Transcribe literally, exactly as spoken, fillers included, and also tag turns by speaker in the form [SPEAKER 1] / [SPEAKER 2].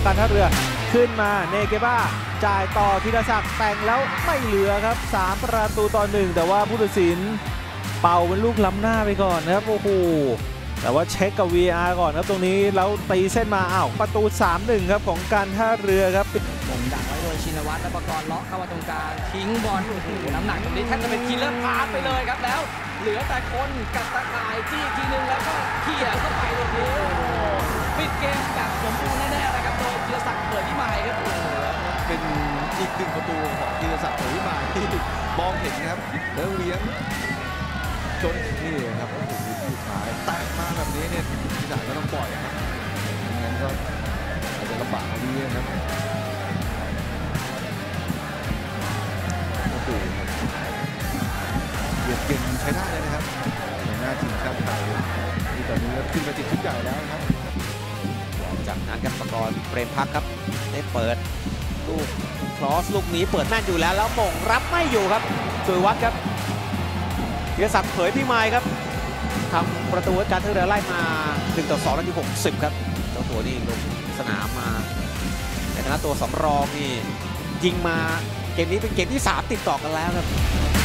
[SPEAKER 1] การท่าเรือขึ้นมาเนเกบ้าจ่ายต่อธีรศักดิ์แต่งแล้วไม่เหลือครับสามประตูต่อหนึ่งแต่ว่าผู้ตัดสินเป่าเป็นลูกล้ำหน้าไปก่อนนะครับโอ้โหแต่ว่าเช็คกับ วี อาร์ ก่อนครับตรงนี้แล้วตีเส้นมาอ้าวประตู สามหนึ่ง ครับของการท่าเรือครับ
[SPEAKER 2] มงดักไว้โดยชินวัตรและประกรณ์เลาะเข้ามาตรงกลางทิ้งบอลโอ้โหน้ำหนักตรงนี้แทบจะเป็นคิลเลอร์พาสไปเลยครับแล้วเหลือแต่คนกัดตะข่ายจี้ทีนึงแล้วก็เขี่ยเข้าไปตรงนี้ปิดเกมแบบสมบูรณ์แน่ๆนะครับโดยธีรศักดิ์เปิดที่ไมค์ครับ
[SPEAKER 3] เป็นอีกหนึ่งประตูของธีรศักดิ์เปิดที่ไมค์ที่มองเห็นครับแล้วเลี้ยงจนนี่ครับสุดท้ายแตกมาแบบนี้เนี่ยที่ไหนก็ต้องปล่อยครับงั้นก็อาจจะลำบากดีนะครับโอ้โหเบียดเก่งใช้ได้เลยนะครับในหน้าทีมชาติไทยที่ตอนนี้ขึ้นมาติดชุดใหญ่แล้วครับ
[SPEAKER 4] จากนั้นครับประกรณ์เปรมพักครับได้เปิดลูกครอสลูกนี้เปิดแม่นอยู่แล้วแล้วมงรับไม่อยู่ครับสุริวัฒน์ครับธีรศักดิ์เผยพี่ไมค์ครับทำประตูการท่าเรือไล่มาหนึ่งต่อสองนาทีหกสิบครับเจ้าตัวนี่ลงสนามมาในฐานะตัวสำรองนี่ยิงมาเกมนี้เป็นเกมที่สามติดต่อกันแล้วครับ